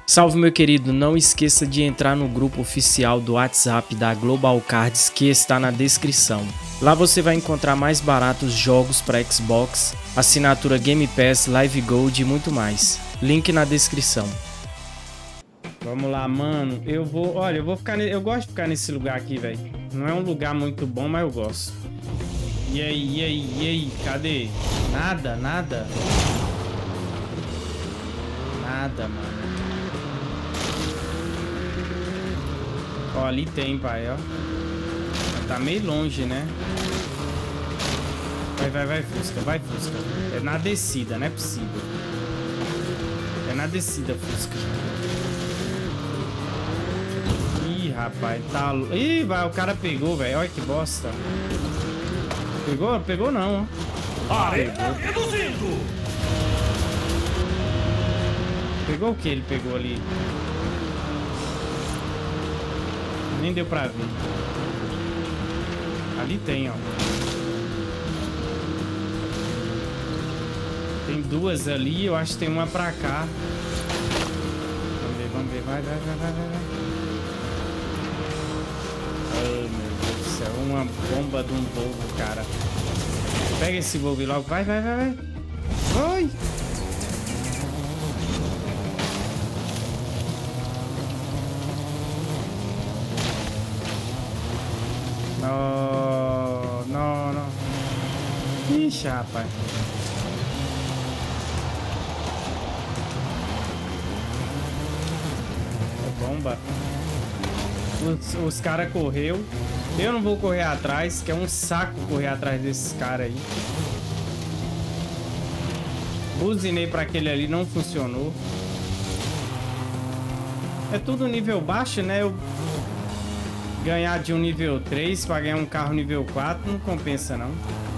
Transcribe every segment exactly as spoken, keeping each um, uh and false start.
Salve, meu querido, não esqueça de entrar no grupo oficial do WhatsApp da Global Cards que está na descrição. Lá você vai encontrar mais baratos jogos para Xbox, assinatura Game Pass, Live Gold e muito mais. Link na descrição. Vamos lá, mano. Eu vou, olha, eu vou ficar, eu gosto de ficar nesse lugar aqui, velho. Não é um lugar muito bom, mas eu gosto. E aí, e aí, e aí, cadê? Nada, nada. Nada, mano. Ó, ali tem, pai, ó. Tá meio longe, né? Vai, vai, vai, Fusca, vai, Fusca. É na descida, não é possível. É na descida, Fusca. Ih, rapaz, tá... Ih, vai, o cara pegou, velho. Olha que bosta. Pegou? Pegou não, ó. Arena reduzindo. Pegou o que ele pegou ali? Nem deu pra ver. Ali tem, ó. Tem duas ali, eu acho que tem uma pra cá. Vamos ver, vamos ver. Vai, vai, vai, vai, vai. Ai, meu Deus do céu. Uma bomba de um Volvo, cara. Pega esse Volvo logo. Vai, vai, vai, vai. Vai. Não, não, não. Ixi, rapaz. É bomba. Os, os caras correu. Eu não vou correr atrás, que é um saco correr atrás desses caras aí. Buzinei pra aquele ali, não funcionou. É tudo nível baixo, né? Eu... Ganhar de um nível três para ganhar um carro nível quatro não compensa, não.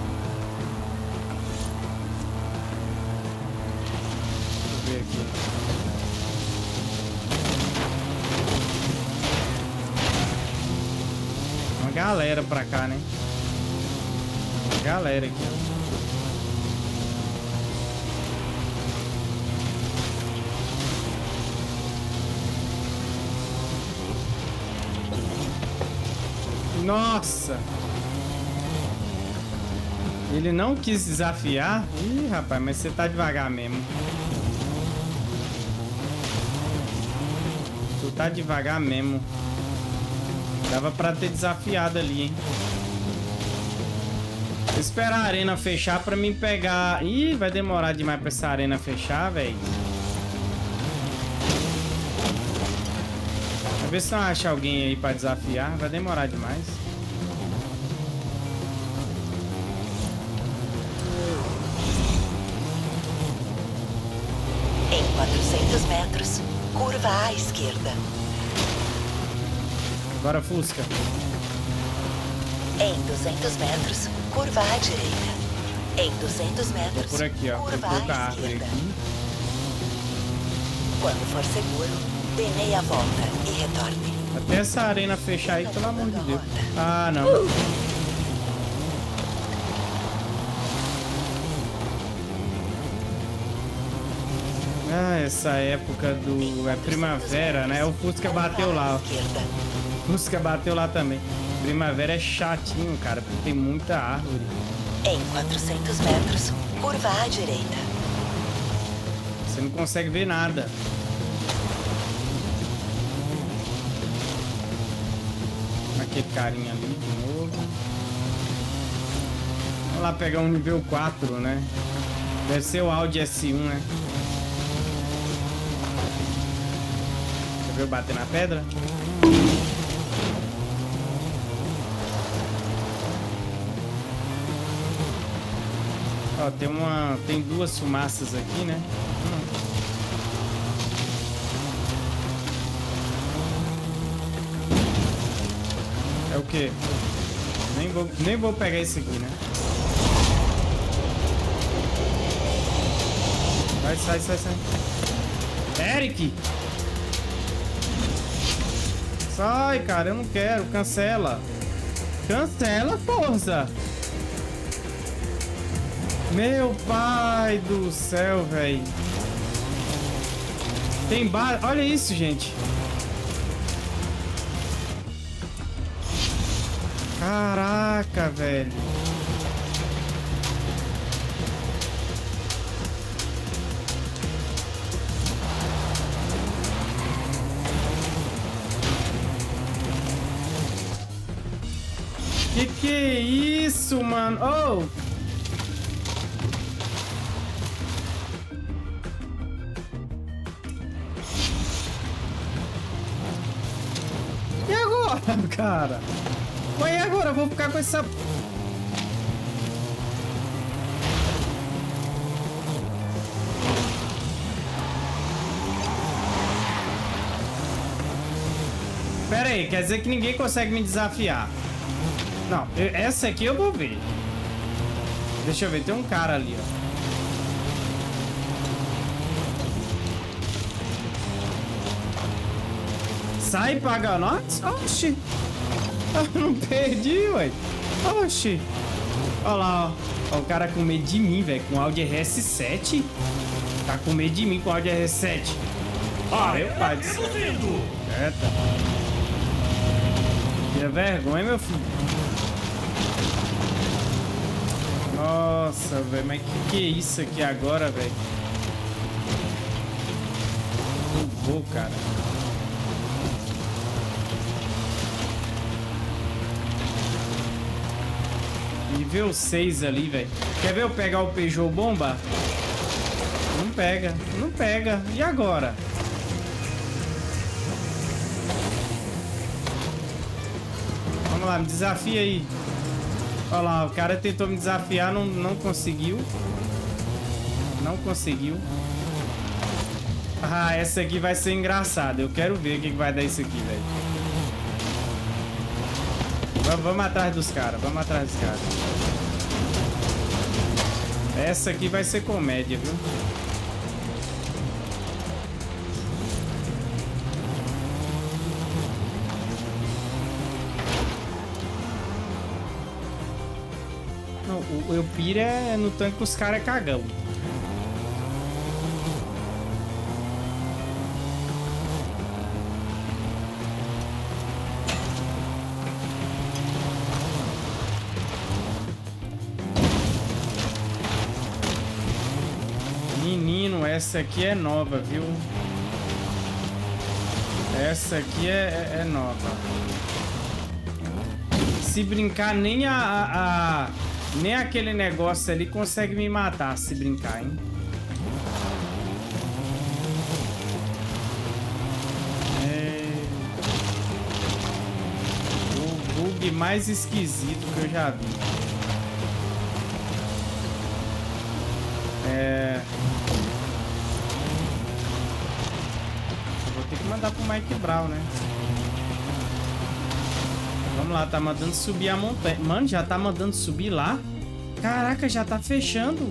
Deixa eu ver aqui. Uma galera pra cá, né? Uma galera aqui, ó. Nossa! Ele não quis desafiar? Ih, rapaz, mas você tá devagar mesmo. Tu tá devagar mesmo. Dava pra ter desafiado ali, hein? Vou esperar a arena fechar pra mim pegar... Ih, vai demorar demais pra essa arena fechar, velho. Ver se não acha alguém aí pra desafiar. Vai demorar demais. Em quatrocentos metros, curva à esquerda. Agora, Fusca. Em duzentos metros, curva à direita. Em duzentos metros, por aqui, ó. curva Tem pouca à árvore esquerda. aqui. Quando for seguro, dê meia volta e retorne. Até essa arena fechar aí, pelo amor de Deus. Ah, não. Ah, essa época do... É primavera, né? O Fusca bateu lá, ó. O Fusca bateu lá também. Primavera é chatinho, cara, porque tem muita árvore. Em quatrocentos metros, curva à direita. Você não consegue ver nada. Aquele carinha ali de novo. Vamos lá pegar um nível quatro, né? Deve ser o Audi S um, né? Você viu bater na pedra? Ó, tem uma... Tem duas fumaças aqui, né? Hum. É o quê? Nem vou, nem vou pegar esse aqui, né? Vai, sai, sai, sai. Eric! Sai, cara, eu não quero. Cancela. Cancela, força! Meu pai do céu, velho. Tem base. Olha isso, gente. Caraca, velho. Que que é isso, mano? Oh! E agora, cara? Mas e agora? Eu vou ficar com essa... Pera aí, quer dizer que ninguém consegue me desafiar. Não, eu, essa aqui eu vou ver. Deixa eu ver, tem um cara ali, ó. Sai, paga nós? Oxi. Eu não perdi, ué. Oxi. Olha lá, ó. Ó, o cara com medo de mim, velho. Com Audi R S sete. Tá com medo de mim com Audi R S sete. Ó, meu pai do céu. Eita. Que vergonha, meu filho. Nossa, velho. Mas que que é isso aqui agora, velho? Não vou, cara. Nível seis ali, velho. Quer ver eu pegar o Peugeot bomba? Não pega, não pega. E agora? Vamos lá, me desafia aí. Olha lá, o cara tentou me desafiar, não, não conseguiu. Não conseguiu. Ah, essa aqui vai ser engraçada. Eu quero ver o que, que vai dar isso aqui, velho. Vamos atrás dos caras, vamos atrás dos caras. Essa aqui vai ser comédia, viu? Não, o eu pira é no tanque que os caras é cagão. Menino, essa aqui é nova, viu? Essa aqui é, é, é nova. Se brincar, nem a, a, a... nem aquele negócio ali consegue me matar se brincar, hein? É... O bug mais esquisito que eu já vi. É... Eu vou ter que mandar pro Mike Brown, né? Vamos lá, tá mandando subir a montanha. Mano, já tá mandando subir lá? Caraca, já tá fechando.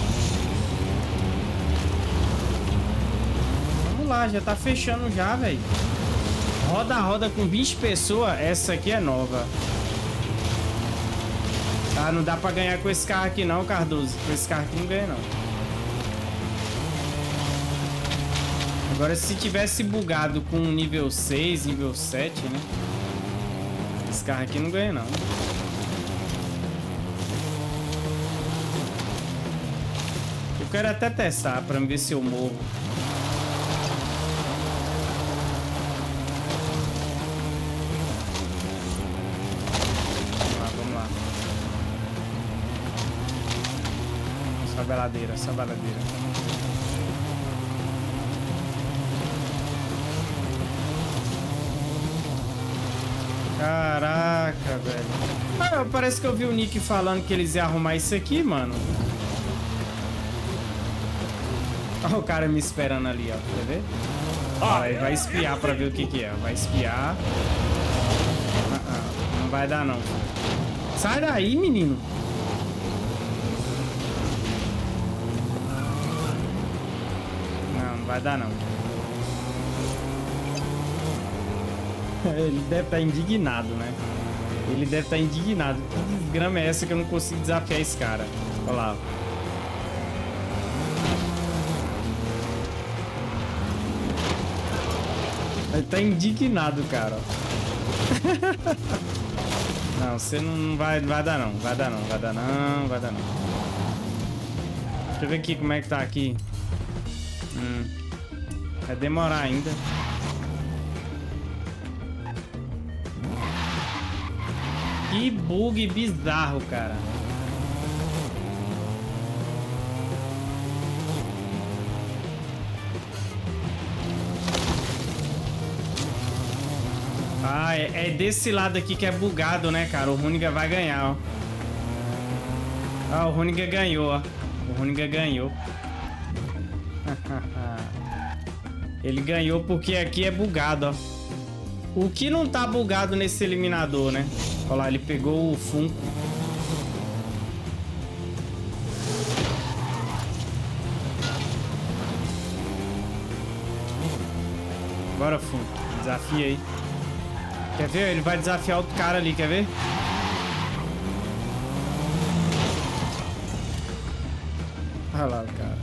Vamos lá, já tá fechando já, velho. Roda a roda com vinte pessoas. Essa aqui é nova. Ah, não dá pra ganhar com esse carro aqui não, Cardoso. Com esse carro aqui não ganha não. Agora, se tivesse bugado com nível seis, nível sete, né? Esse carro aqui não ganha, não. Eu quero até testar pra ver se eu morro. Vamos lá, vamos lá. Sobe a ladeira, sobe a ladeira. Caraca, velho. Ah, parece que eu vi o Nick falando que eles iam arrumar isso aqui, mano. Olha o cara me esperando ali, ó. Quer ver? Ó, ele vai espiar pra ver o que que é. Vai espiar. Ah, ah, não vai dar, não. Sai daí, menino. Não, não vai dar, não. Ele deve estar indignado, né? Ele deve estar indignado. Que desgrama é essa que eu não consigo desafiar esse cara? Olha lá. Ele tá indignado, cara. Não, você não vai, vai dar não. Vai dar não, vai dar não, vai dar não. Deixa eu ver aqui como é que tá aqui. Hum. Vai demorar ainda. Que bug bizarro, cara. Ah, é, é desse lado aqui que é bugado, né, cara? O Runiga vai ganhar, ó. Ah, o Runiga ganhou, ó. O Runiga ganhou. Ele ganhou porque aqui é bugado, ó. O que não tá bugado nesse eliminador, né? Olha lá, ele pegou o Funko. Bora, Funko. Desafia aí. Quer ver? Ele vai desafiar outro cara ali, quer ver? Olha lá o cara.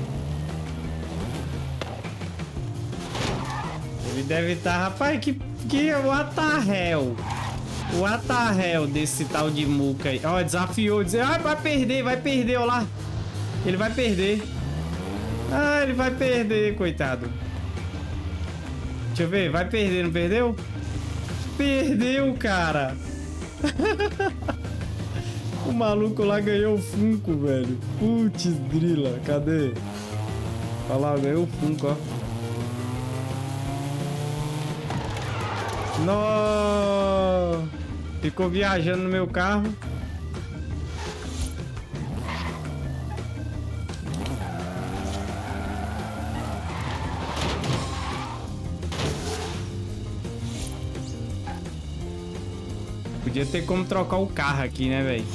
Ele deve estar... Tá, rapaz, que... que what the hell? What the hell desse tal de muca aí? Ó, desafiou. Dizer, ah, vai perder, vai perder, ó lá. Ele vai perder. Ah, ele vai perder, coitado. Deixa eu ver, vai perder, não perdeu? Perdeu, cara. O maluco lá ganhou o Funko, velho. Putz, drila, cadê? Olha lá, ganhou o Funko, ó. Não! Ficou viajando no meu carro. Podia ter como trocar o carro aqui, né, velho?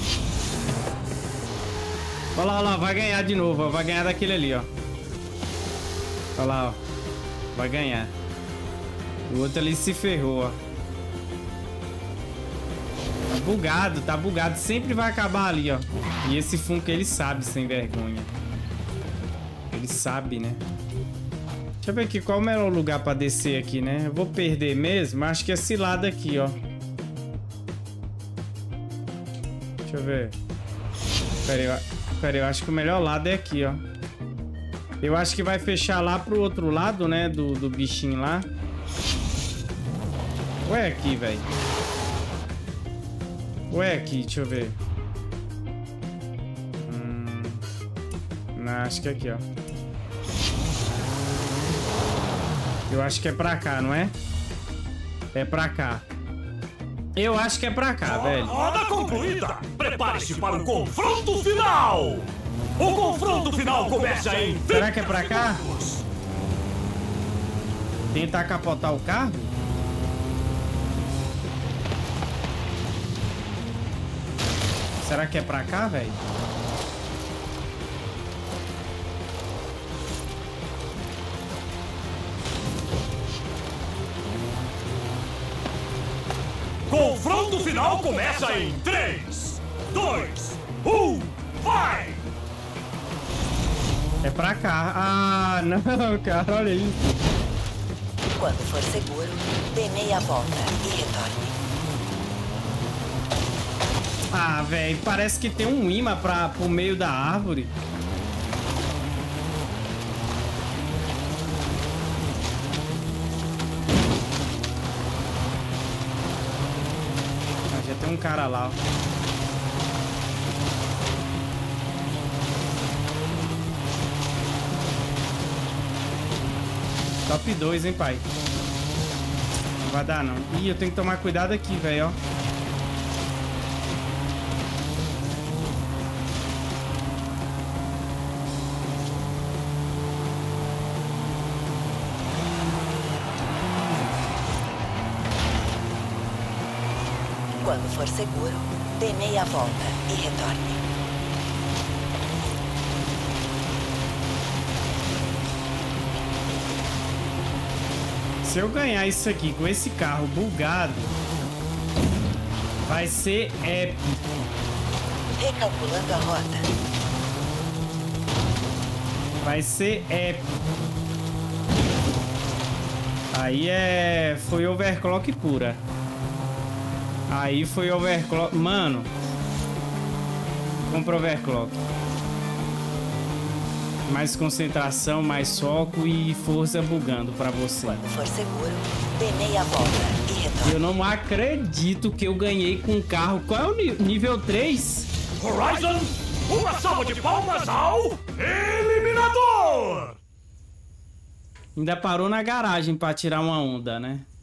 Olha lá, olha lá, vai ganhar de novo, ó. Vai ganhar daquele ali, ó. Olha lá, ó. Vai ganhar. O outro ali se ferrou, ó. Tá bugado, tá bugado. Sempre vai acabar ali, ó. E esse Funko, ele sabe, sem vergonha. Ele sabe, né? Deixa eu ver aqui, qual é o melhor lugar pra descer aqui, né? Eu vou perder mesmo? Acho que é esse lado aqui, ó. Deixa eu ver. Pera aí, eu, pera aí, eu acho que o melhor lado é aqui, ó. Eu acho que vai fechar lá pro outro lado, né? Do, do bichinho lá. Ou é aqui, velho? Ou é aqui? Deixa eu ver. Hum... Não, acho que é aqui, ó. Eu acho que é pra cá, não é? É pra cá. Eu acho que é pra cá, velho. Roda concluída! Prepare-se para o confronto final! O confronto final começa em... Será que é pra cá? Tentar capotar o carro? Será que é pra cá, velho? Confronto final começa em três, dois, um, vai! É pra cá. Ah, não, cara, olha isso. Quando for seguro, dê meia volta e retorne. Ah, velho, parece que tem um imã pra, pro meio da árvore. Ah, já tem um cara lá, ó. Top dois, hein, pai? Não vai dar, não. Ih, eu tenho que tomar cuidado aqui, velho, ó. Quando for seguro, dê meia volta e retorne. Se eu ganhar isso aqui com esse carro bugado, vai ser épico. Recalculando a rota. Vai ser épico. Aí é... Foi overclock pura. Aí foi overclock... Mano. Compra overclock. Mais concentração, mais foco e força bugando pra você. Quando for seguro, dê meia volta e retorne. Eu não acredito que eu ganhei com um carro. Qual é o nível três? Horizon, uma salva de palmas ao Eliminador! Ainda parou na garagem pra tirar uma onda, né?